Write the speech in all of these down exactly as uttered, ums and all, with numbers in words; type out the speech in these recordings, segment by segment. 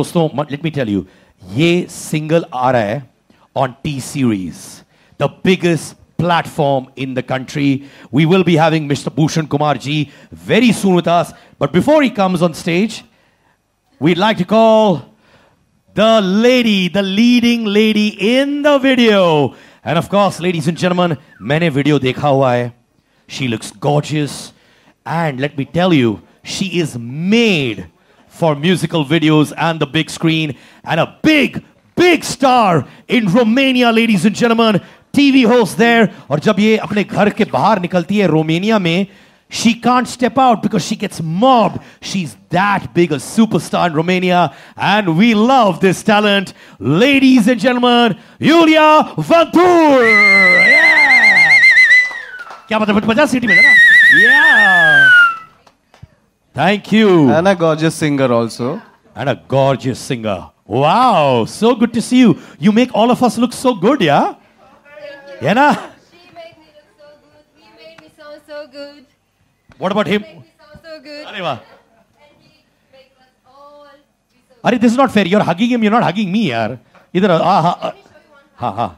दोस्तों, let me tell you, ये single आ रहा है on T Series, the biggest platform in the country. We will be having Mister Bhushan Kumar ji very soon with us. But before he comes on stage, we'd like to call the lady, the leading lady in the video. And of course, ladies and gentlemen, मैंने video देखा हुआ है. She looks gorgeous. And let me tell you, she is made for musical videos and the big screen. And a big, big star in Romania, ladies and gentlemen. T V host there. और जब ये अपने घर के बाहर निकलती है Romania में, she can't step out because she gets mobbed. She's that big a superstar in Romania. And we love this talent. Ladies and gentlemen, Lulia Vantur. Yeah. क्या बात है, पचास सीटी में है ना? Yeah. Thank you. And a gorgeous singer also. And a gorgeous singer. Wow, so good to see you. You make all of us look so good, yeah? Yeah, na? She made me look so good. He made me sound so good. What about him? He made me sound so good. Arey wah. And he makes us all be so Arey, this is not fair. You're hugging him, you're not hugging me, yaar. Idhar, ah, ha, ah. Ha, ha.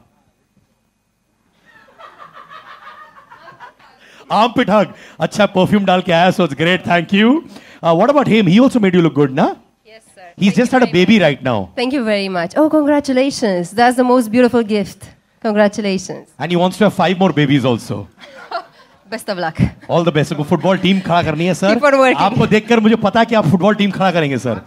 Armpit hug. Acha, perfume dal ke aaya, so it's great. Thank you. Uh, what about him? He also made you look good, na? Yes, sir. He's Thank just you had a very baby much. right now. Thank you very much. Oh, congratulations. That's the most beautiful gift. Congratulations. And he wants to have five more babies also. Best of luck. All the best. आपको football team खड़ा करनी है sir. Keep on working. आपको देखकर मुझे पता है कि आप फुटबॉल टीम खड़ा करेंगे सर.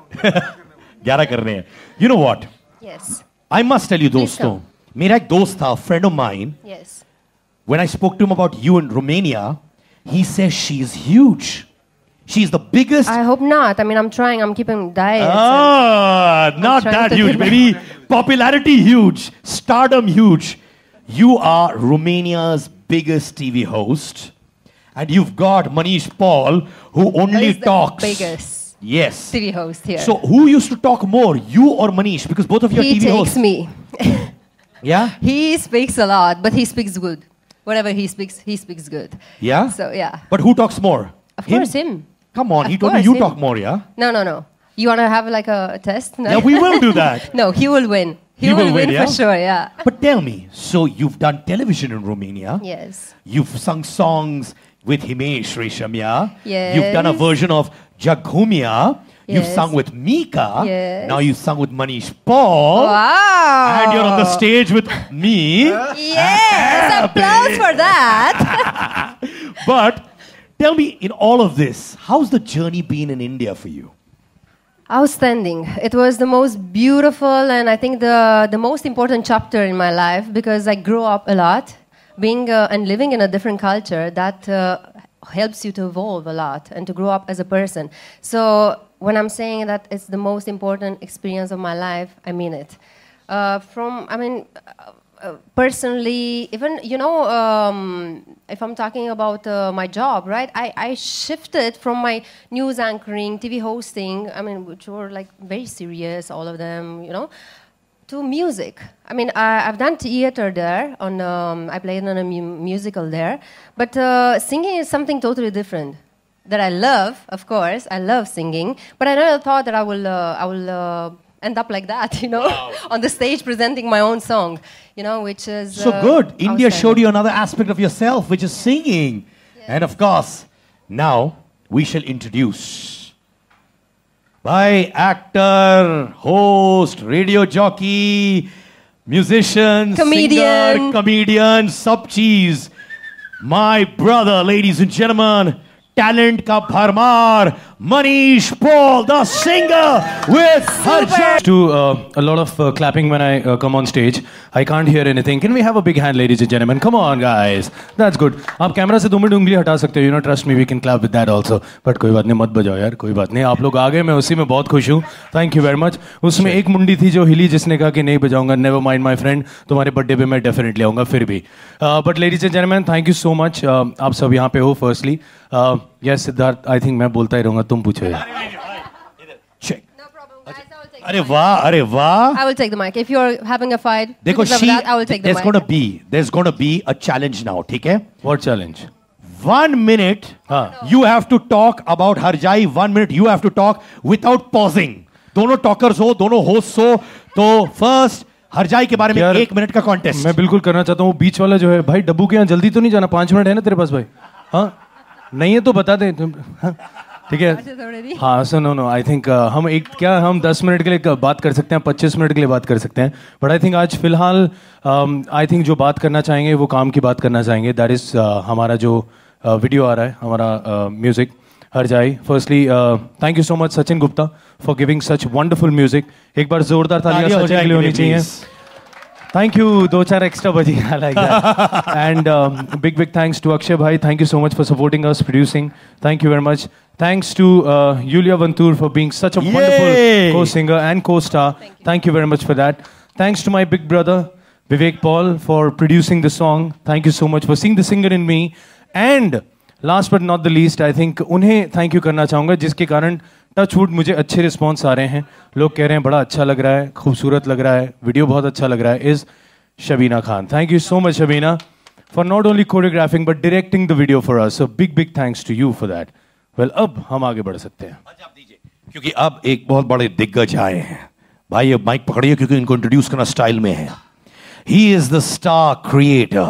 ग्यारह करने हैं. You know what? Yes. I must tell you Please दोस्तों. come. मेरा एक दोस्त था, friend of mine. Yes. When I spoke to him about you in Romania, he says she's huge. She's the biggest. I hope not. I mean, I'm trying. I'm keeping diets. Ah, not trying that to huge, keep- baby. Popularity huge, stardom huge. You are Romania's biggest T V host, and you've got Manish Paul, who only He's the talks. biggest Yes. T V host here. So who used to talk more, you or Manish? Because both of you are he T V takes hosts. me. Yeah. He speaks a lot, but he speaks good. Whatever he speaks, he speaks good. Yeah. So yeah. But who talks more? Of course, him. Come on, Of he told me course, you him. talk more, yeah? No, no, no. You want to have like a test? No? Yeah, we will do that. No, he will win. He, He will, will win, win, yeah? for sure, yeah. But tell me, so you've done television in Romania. Yes. You've sung songs with Himesh Reshamya. Yes. You've done a version of Jaghumia. You've Yes. sung with Mika. Yes. Now you've sung with Manish Paul. Wow. And you're on the stage with me. Yes, applause for that. But tell me, in all of this, how's the journey been in India for you? Outstanding. It was the most beautiful and I think the, the most important chapter in my life because I grew up a lot. Being uh, and living in a different culture, that uh, helps you to evolve a lot and to grow up as a person. So when I'm saying that it's the most important experience of my life, I mean it. Uh, from, I mean, uh, uh, personally, even, you know, um, if I'm talking about uh, my job, right, I, I shifted from my news anchoring, T V hosting, I mean, which were like very serious, all of them, you know, to music. I mean, I, I've done theater there, on, um, I played on a mu musical there, but uh, singing is something totally different. That I love, of course, I love singing, but I never thought that I will, uh, I will uh, end up like that, you know, Wow. on the stage presenting my own song, you know, which is So uh, good. India showed outstanding. you another aspect of yourself, which is singing. And of course, now we shall introduce by actor, host, radio jockey, musician, Comedian. singer, comedian, sub cheese. My brother, ladies and gentlemen, talent ka bharmar, Manish Paul, the singer with Harjan. To uh, a lot of uh, clapping when I uh, come on stage. I can't hear anything. Can we have a big hand, ladies and gentlemen? Come on, guys. That's good. आप camera से दो minute उंगली हटा सकते हो. You know, trust me, we can clap with that also. But कोई बात नहीं, मत बजाओ यार. कोई बात नहीं. आप लोग आ गए, मैं उसी में बहुत खुश हूँ. Thank you very much. उसमें एक मुंडी थी जो हिली, जिसने कहा कि नहीं बजाऊंगा. Never mind, my friend. तुम्हारे बर्थडे पे मैं definitely आऊँगा फिर भी. Uh, but ladies and gentlemen, thank you so much. Uh, आप सब यहाँ पे हो. Firstly, uh, yes, Siddharth. I think मैं बोलता ही रहूँगा. तुम पूछो यार. Check. No problem, guys, I will take the अरे mic. वाह, अरे वाह. I will take the mic. If you're having a fight, देखो, because of she, that, I will take the there's mic. going to be, there's going to be a challenge now, ठीक है? What challenge? One minute, हाँ. you have to talk about Harjai. One minute, you have to talk without pausing. दोनों talkers हो, दोनों host हो, तो first हरजाई के बारे में एक मिनट का कॉन्टेस्ट मैं बिल्कुल करना चाहता हूँ। बीच वाला जो है भाई, डब्बू के यहाँ जल्दी तो नहीं जाना, पांच मिनट है ना तेरे पास भाई? हाँ नहीं है तो बता दे तुम। हाँ ठीक है। हाँ so no no I think हम एक क्या हम दस मिनट के लिए बात कर सकते हैं, पच्चीस मिनट के लिए बात कर सकते हैं, बट आई थिंक आज फिलहाल आई थिंक जो बात करना चाहेंगे वो काम की बात करना चाहेंगे। दैट इज हमारा जो वीडियो uh, आ रहा है, हमारा म्यूजिक uh, हर जाए। Firstly thank you so much Sachin Gupta for giving such wonderful music. एक बार जोरदार तालियां सचिन के लिए होनी चाहिए। Thank you, दो चार extra बजी, I like that. And um, big big thanks to Akshay bhai. Thank you so much for supporting us, producing. Thank you very much. Thanks to uh, Lulia Vantur for being such a Yay! wonderful co-singer and co-star. Thank you. Thank you very much for that. Thanks to my big brother Vivek Paul for producing the song. Thank you so much for seeing the singer in me. And last but not the least, I think उन्हें thank you करना चाहूँगा जिसके कारण touchwood मुझे अच्छे response आ रहे हैं। लोग कह रहे हैं बड़ा अच्छा लग रहा है, खूबसूरत लग रहा है, वीडियो बहुत अच्छा लग रहा है। Is Shabina Khan. Thank you so much Shabina for not only choreographing but directing the video for us. So big big thanks to you for that. Well अब हम आगे बढ़ सकते हैं क्योंकि अब एक बहुत बड़े दिग्गज आए हैं भाई। अब माइक पकड़िए क्योंकि इनको इंट्रोड्यूस करना स्टाइल में है। He is the star creator,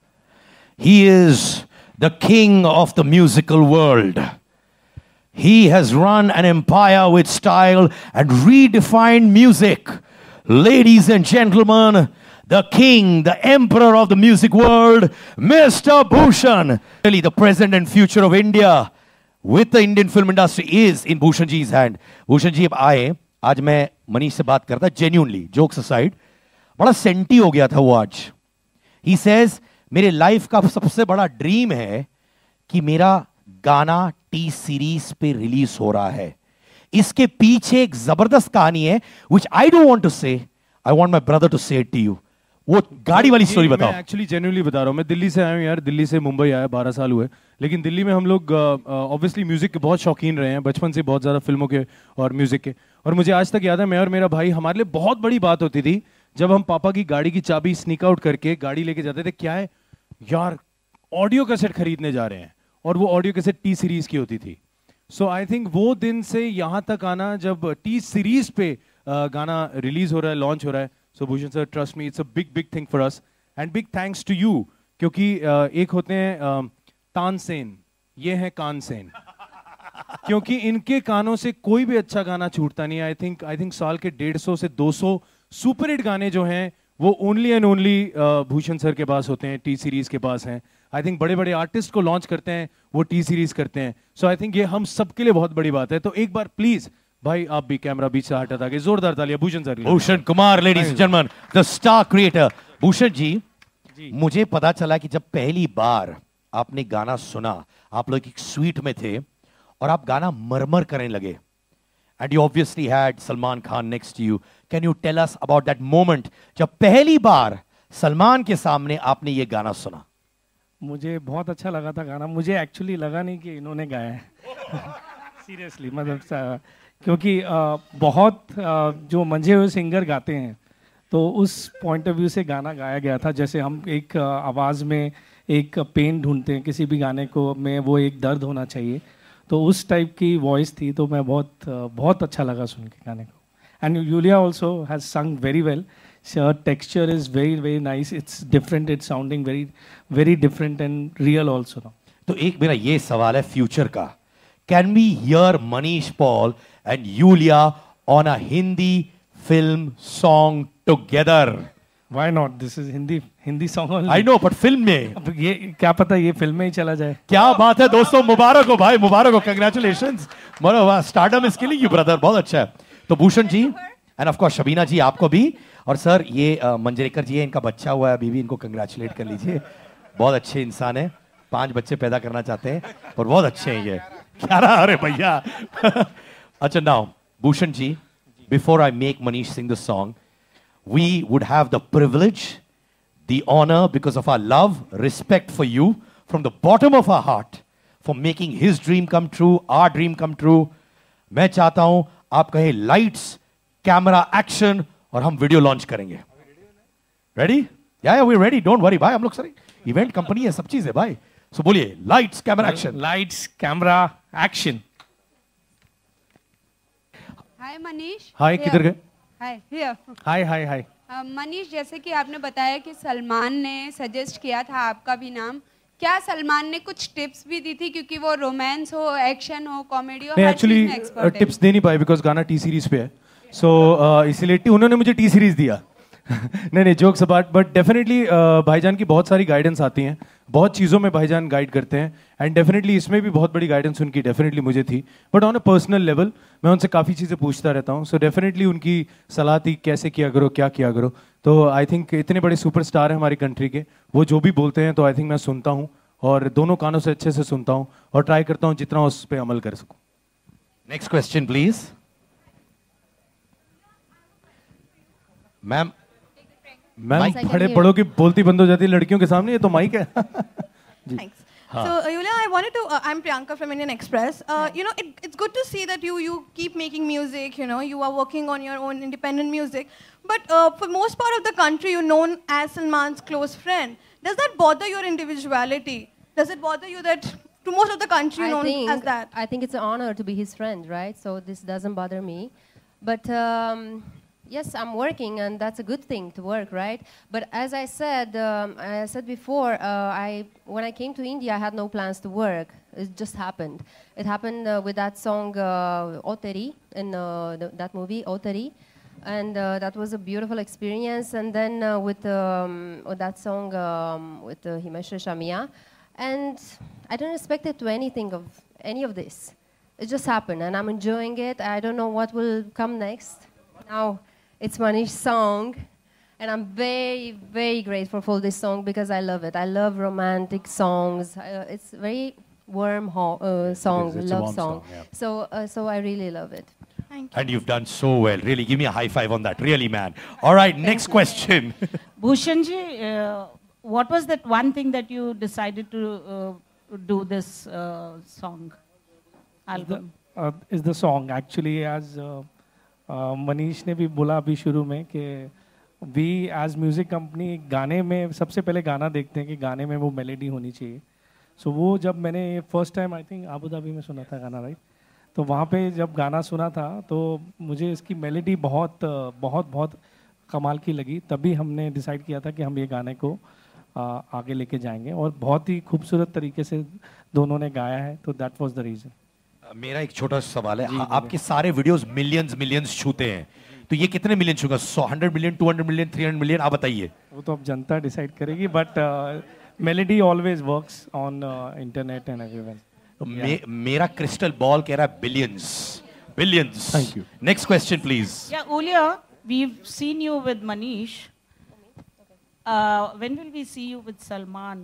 he is the king of the musical world. He has run an empire with style and redefined music. Ladies and gentlemen, the king, the emperor of the music world, Mister Bhushan. Really, the present and future of India with the Indian film industry is in Bhushan ji's hand. Bhushan ji अब आए, आज मैं मनीष से बात करता genuinely, jokes aside, बड़ा senti हो गया था वो आज. He says, मेरे लाइफ का सबसे बड़ा ड्रीम है कि मेरा गाना टी सीरीज पे रिलीज हो रहा है. इसके पीछे एक जबरदस्त कहानी है which I don't want to say. I want my brother to say it to you. वो गाड़ी वाली स्टोरी बताओ. मैं एक्चुअली जेन्युइनली बता रहा हूँ. मैं दिल्ली से आया हूँ यार, दिल्ली से मुंबई आया, बारह साल हुए. लेकिन दिल्ली में हम लोग ऑब्वियसली म्यूजिक के बहुत शौकीन रहे हैं बचपन से, बहुत ज़्यादा फिल्मों के और म्यूजिक के. और मुझे आज तक याद है, मैं और मेरा भाई, हमारे लिए बहुत बड़ी बात होती थी जब हम पापा की गाड़ी की चाबी स्नीक आउट करके गाड़ी लेके जाते थे. क्या है यार, ऑडियो कैसेट खरीदने जा रहे हैं, और वो ऑडियो कैसेट टी सीरीज की होती थी. सो आई थिंक वो दिन से यहाँ तक आना, जब टी सीरीज पे uh, गाना रिलीज हो रहा है, लॉन्च हो रहा है. So Bhushan sir, trust me, it's a big big thing for us and big thanks to you. क्योंकि uh, एक होते हैं uh, तानसेन, ये हैं कानसेन. क्योंकि इनके कानों से कोई भी अच्छा गाना छूटता नहीं. आई थिंक आई थिंक साल के डेढ़ सौ से दो सौ सुपर हिट गाने जो हैं वो only and only Bhushan sir के पास होते हैं, टी सीरीज के पास हैं. आई थिंक बड़े बड़े आर्टिस्ट को लॉन्च करते हैं वो टी सीरीज करते हैं. सो आई थिंक ये हम सबके लिए बहुत बड़ी बात है. तो एक बार प्लीज भाई आप भी कैमरा बीच से हटा के जोरदार तालियां Bhushan sir. Bhushan Kumar, ladies and gentleman, the star creator. Bhushan ji, ji, मुझे पता चला कि जब पहली बार आपने गाना सुना, आप लोग एक स्वीट में थे और आप गाना मरमर करने लगे. And you obviously had Salman Khan next to you. Can you tell us about that moment जब पहली बार सलमान के सामने आपने ये गाना सुना? मुझे बहुत अच्छा लगा था गाना. मुझे एक्चुअली लगा नहीं कि इन्होंने गाया है. सीरियसली, मतलब क्योंकि आ, बहुत आ, जो मंझे हुए सिंगर गाते हैं तो उस पॉइंट ऑफ व्यू से गाना गाया गया था. जैसे हम एक आवाज़ में एक पेन ढूंढते हैं, किसी भी गाने को में वो एक दर्द होना चाहिए, तो उस टाइप की वॉइस थी. तो मैं बहुत बहुत अच्छा लगा सुन के गाने को. And Yulia also has sung very well. Her texture is very very nice. It's different. It's sounding very very different and real also now. तो एक मेरा ये सवाल है फ्यूचर का. Can we hear Manish Paul and Yulia on a Hindi film song together? Why not? This is Hindi Hindi song only. I know, but film में. अब ये क्या पता ये फिल्म में ही चला जाए. क्या बात है दोस्तों, मुबारक हो भाई, मुबारक हो, कंग्रेचुलेशंस. मरो stardom is killing you brother, बहुत अच्छा है. तो Bhushan ji and of course Shabina ji, आपको भी. और सर ये uh, मंजरेकर जी है, इनका बच्चा हुआ है अभी भी, इनको कंग्रेचुलेट कर लीजिए. बहुत अच्छे इंसान है, पांच बच्चे पैदा करना चाहते हैं और बहुत अच्छे हैं ये. क्या रहा, अरे भैया. अच्छा, now Bhushan ji, before I make Manish sing the song, we would have the privilege, the honor, because of our love, respect for you, from the bottom of our heart, for making his dream come true, our dream come true. मैं चाहता हूं आप कहें lights, camera, action, और हम video launch करेंगे. Ready? या या वी रेडी, डोंट वरी भाई, हम लोग सर इवेंट कंपनी है, सब चीज है भाई. सो बोलिए, lights camera action. Lights camera action. Hi Manish. Hi, किधर गए? हाय, हियर। हाय हाय हाय। मनीष, जैसे कि आपने बताया कि सलमान ने सजेस्ट किया था आपका भी नाम, क्या सलमान ने कुछ टिप्स भी दी थी, क्योंकि वो रोमांस हो, एक्शन हो, कॉमेडी हो, नहीं, हर चीज में एक्चुअली एक्सपर्ट है। टिप्स दे नहीं पाए बिकॉज गाना टी सीरीज पे है, सो so, uh, इसीलिए टी- उन्होंने मुझे टी सीरीज दिया। नहीं नहीं, जोक्स अपार्ट, बट डेफिनेटली भाईजान की बहुत सारी गाइडेंस आती हैं, बहुत चीज़ों में भाईजान गाइड करते हैं, एंड डेफिनेटली इसमें भी बहुत बड़ी गाइडेंस उनकी डेफिनेटली मुझे थी, but on a personal level मैं उनसे काफ़ी चीज़ें पूछता रहता हूँ, सो डेफिनेटली उनकी सलाह थी कैसे किया करो, क्या किया करो। तो आई थिंक इतने बड़े सुपरस्टार हैं हमारी कंट्री के, वो जो भी बोलते हैं तो आई थिंक मैं सुनता हूँ, और दोनों कानों से अच्छे से सुनता हूँ, और ट्राई करता हूँ जितना उस पर अमल कर सकूँ। Next question please. Ma'am ma'am Yes, I can बड़े hear. बड़ों की बोलती बंद हो जाती है लड़कियों के सामने, ये तो माइक है। Thanks. So, uh, Yulia, I wanted to. Uh, I'm Priyanka from Indian Express. Uh, you know, it, it's good to see that you you keep making music. You know, you are working on your own independent music. But uh, for most part of the country, you're known as Salman's close friend. Does that bother your individuality? Does it bother you that to most of the country I you're known think, as that? I think it's an honor to be his friend, right? So this doesn't bother me. But um, yes, I'm working, and that's a good thing to work, right? But as I said, um, I said before, uh, I when I came to India, I had no plans to work. It just happened. It happened uh, with that song uh, Oteri in uh, the, that movie Oteri. And uh, that was a beautiful experience. And then uh, with, um, with that song um, with uh, Himesh Shamia. And I don't expect it to anything of any of this. It just happened, and I'm enjoying it. I don't know what will come next. Now it's Manish's song, and I'm very, very grateful for this song because I love it. I love romantic songs. Uh, it's a very warm ho- uh, song, It is, it's a love warm song. song, yeah. So, uh, so I really love it. Thank you. And you've done so well. Really, give me a high five on that. Really, man. All right, next question. Bhushanji, uh, what was that one thing that you decided to uh, do this uh, song, album? uh, is the song actually, as uh, uh, Manish ने भी बोला अभी शुरू में कि we as music company गाने में सबसे पहले गाना देखते हैं कि गाने में वो मेलेडी होनी चाहिए. सो so, वो जब मैंने first time I think Abu Dhabi में सुना था गाना, राइट, तो वहाँ पे जब गाना सुना था तो मुझे इसकी मेलेडी बहुत बहुत बहुत कमाल की लगी. तभी हमने डिसाइड किया था कि हम ये गाने को आ, आगे लेके जाएंगे, और बहुत ही खूबसूरत तरीके से दोनों ने गाया है. तो दैट वाज द रीज़न. मेरा एक छोटा सा सवाल है. आ, आपके सारे वीडियोस मिलियंस मिलियंस छूते हैं, तो ये कितने मिलियन छूगा? सौ, hundred million, two hundred million, three hundred million? आप बताइए. वो तो अब जनता डिसाइड करेगी, but melody always works on internet and everywhere. मे, मेरा क्रिस्टल बॉल कह रहा है billions billions. Thank you. Next question please. Yeah, Ulia, we've seen you with Manish. Uh, when will we see you with Salman?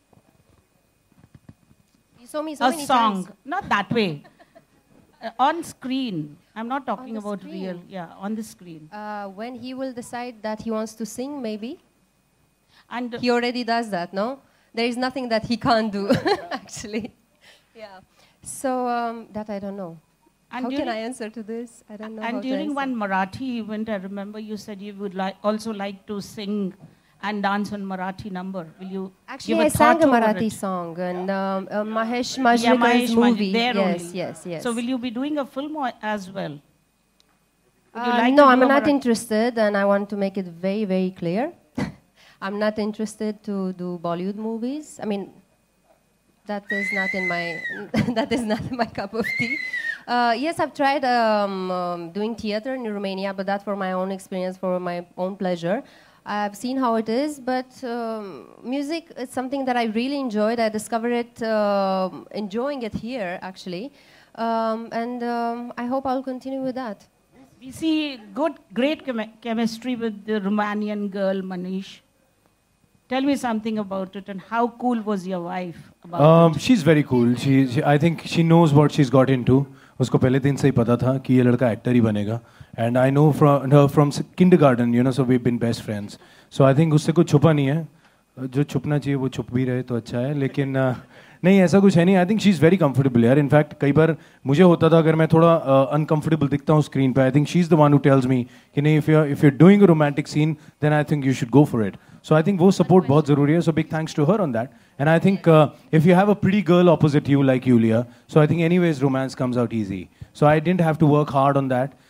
You saw me so A many song, times. not that way. Uh, on screen. I'm not talking the about screen. real. Yeah, on the screen. Uh, when he will decide that he wants to sing, maybe. And He already does that, no? There is nothing that he can't do, actually. Yeah. So um, that I don't know. And How can during- I answer to this? I don't know. how And to during answer. one Marathi event, I remember you said you would like also like to sing and dance on Marathi number. Will you Actually, give I a sang thought a over Marathi it? song and um, uh, Mahesh Yeah, Majrekar's Mahesh Maj- movie. there yes, only. yes, yes. So will you be doing a film or as well? Would you Uh, like no, to I'm do a not Marathi- interested, and I want to make it very, very clear. I'm not interested to do Bollywood movies. I mean, that is not in my that is not my cup of tea. Uh, yes, I've tried um, um, doing theater in Romania, but that for my own experience, for my own pleasure. I've seen how it is, but um, music is something that I really enjoyed. I discovered it, um enjoying it here, actually, um, and um, I hope I'll continue with that. We see good, great chemi- chemistry with the Romanian girl, Manish. Tell me something about it, and how cool was your wife about Um, it? she's very cool. She, she, I think she knows what she's got into. उसको पहले दिन से ही पता था कि ये लड़का actor ही बनेगा. And I know from her from kindergarten, you know, so we've been best friends. So I think उससे कुछ छुपा नहीं है. जो छुपना चाहिए वो छुप भी रहे तो अच्छा है. लेकिन uh, नहीं ऐसा कुछ है नहीं. I think she is very comfortable यार. इनफैक्ट कई बार मुझे होता था अगर मैं थोड़ा अनकंफर्टेबल uh, दिखता हूँ स्क्रीन पे, I think she is the one who tells me कि नहीं, if you if you doing a romantic scene then I think you should go for it. So I think वो support बहुत ज़रूरी है. So big thanks to her on that. And I think if you have a pretty girl opposite you like Yulia, so I think anyways romance comes out easy. So I didn't have to work hard on that.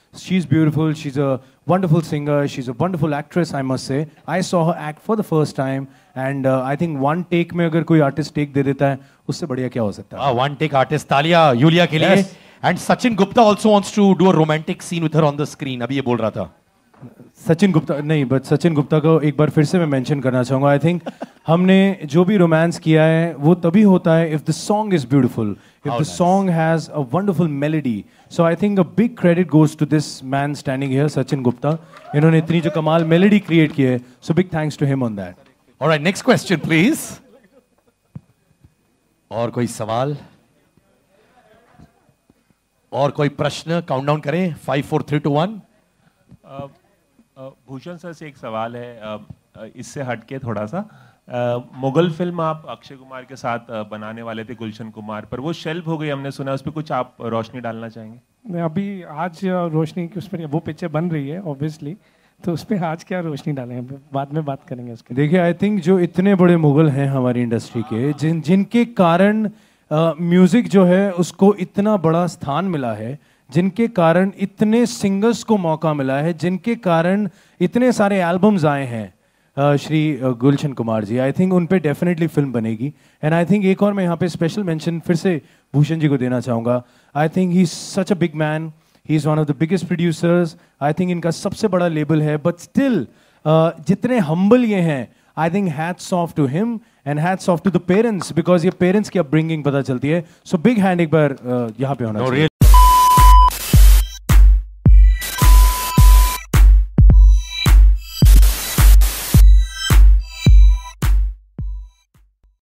She's beautiful. She's a wonderful singer. She's a wonderful actress, I must say. I saw her act for the first time, and uh, I think one take में अगर कोई artist take दे देता है, उससे बढ़िया क्या हो सकता है? Ah, one take artist. तालियां यूलिया के लिए. Yes. And Sachin Gupta also wants to do a romantic scene with her on the screen. अभी ये बोल रहा था. सचिन गुप्ता नहीं, बट सचिन गुप्ता को एक बार फिर से मैं मेंशन करना चाहूँगा. आई थिंक हमने जो भी रोमांस किया है वो तभी होता है if the song is beautiful, if the song has a wonderful melody. So I think a big credit goes to this man standing here, Sachin Gupta. इन्होंने इतनी जो कमाल मेलोडी क्रिएट की है, so big thanks to him on that. Alright, next question please. और कोई सवाल और कोई प्रश्न? काउंटडाउन करें. Five four three two one. Bhushan sir से एक सवाल है, इससे हटके थोड़ा सा. मुगल फिल्म आप अक्षय कुमार के साथ बनाने वाले थे, गुलशन कुमार, पर वो शेल्फ हो गई हमने सुना. उस पर कुछ आप रोशनी डालना चाहेंगे? मैं अभी आज रोशनी की उस पर वो पिक्चर बन रही है ऑब्वियसली, तो उस पर आज क्या रोशनी डालेंगे, बाद में बात करेंगे उसके. देखिए, आई थिंक जो इतने बड़े मुगल हैं हमारी इंडस्ट्री के, जिन जिनके कारण म्यूजिक जो है उसको इतना बड़ा स्थान मिला है, जिनके कारण इतने सिंगर्स को मौका मिला है, जिनके कारण इतने सारे एल्बम्स आए हैं, uh, Shri uh, Gulshan Kumar ji, I think उन पे डेफिनेटली फिल्म बनेगी. एंड आई थिंक एक और मैं यहाँ पे स्पेशल मेंशन फिर से भूषण जी को देना चाहूँगा. I think he is such a big man, he is one of the biggest producers. I think इनका सबसे बड़ा लेबल है, बट स्टिल uh, जितने हम्बल ये हैं, I think hats off to him and hats off to the parents, because ये parents की upbringing पता चलती है. सो बिग हैंड एक बार uh, यहाँ पे होना चाहिए.